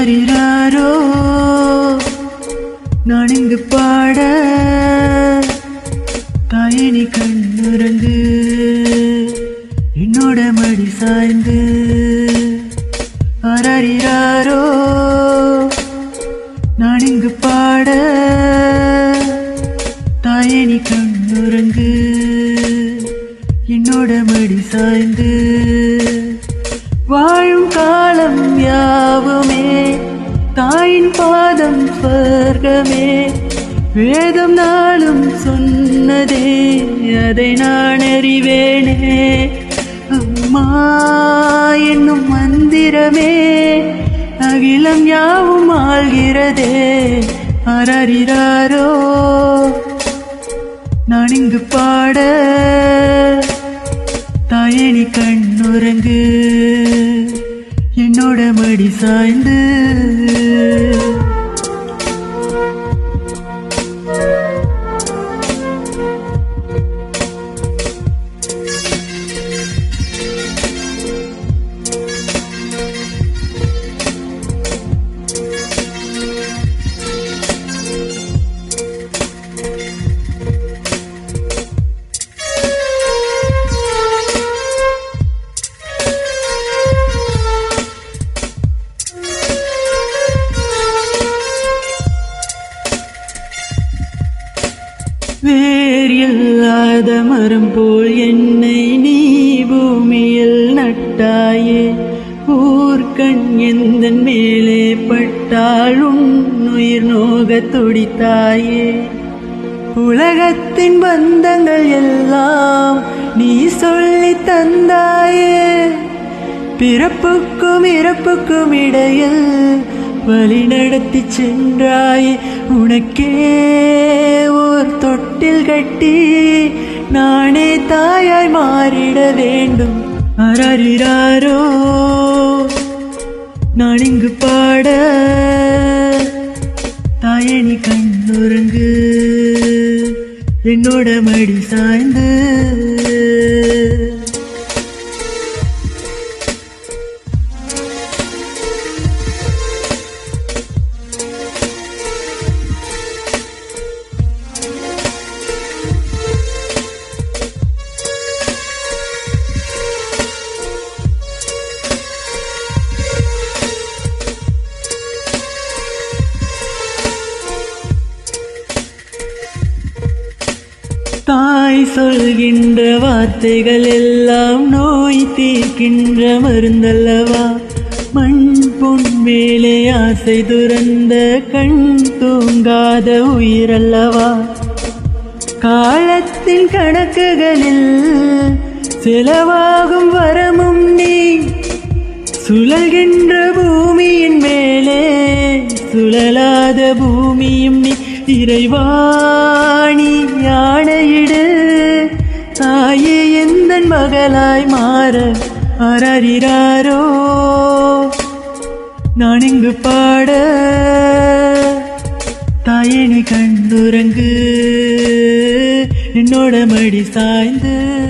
அரறிராரோ நான் இங்கு பாட தாயே நீ கண்ணுறங்கு என்னோட மடி சாய்ந்து அரறிராரோ நான் இங்கு பாட தாயே நீ கண்ணுறங்கு என்னோட மடி சாய்ந்து வாழும் காலம் யாவுமே தாயின் பாதம் ஸ்வர்க்கமே வேதம் நாளும் சொன்னதே அதை நான் அறிவேனே அம்மா என்னும் மந்திரமே அகிலம் யாவும் ஆள்கிறதே அரறிராரோ நான் இங்கு பாட தாயே நீ கண்ணுறங்கு என்னோட மடி சாய்ந்து வேர் இல்லாத மரம் போல் என்னை நீ பூமியில் நட்டாயே ஊர்கண் எந்தன் மேலே பட்டால் உன்னுயிர் நோக துடித்தாயே உலகத்தின் பந்தங்கள் எல்லாம் நீ சொல்லி தந்தாயே பிறப்புக்கும் இறப்புக்கும் இடையில் வழி நடத்தி சென்றாயே உனக்கே ஓர் தொட்டில் கட்டி நானே தாயாய் மாறிட வேண்டும் அரறிராரோ நான் இங்கு பாட தாயே நீ கண்ணுறங்கு என்னோட மடி சாய்ந்து தாய் சொல்கின்ற வார்த்தைகள் எல்லாம் நோய் தீர்க்கின்ற மருந்தல்லவா மண் பொன் மேலே ஆசை துறந்த கண் தூங்காத உயிரல்லவா காலத்தின் கணக்குகளில் செலவாகும் வரமும் நீ சுழல்கின்ற பூமியின் மேலே சுழலாத பூமியும் நீ இறைவாணி யானையிடு தாயே எந்தன் மகளாய் மாற அரறிராரோ நான் இங்கு பாட தாயே நீ கண்ணுறங்கு என்னோட மடி சாய்ந்து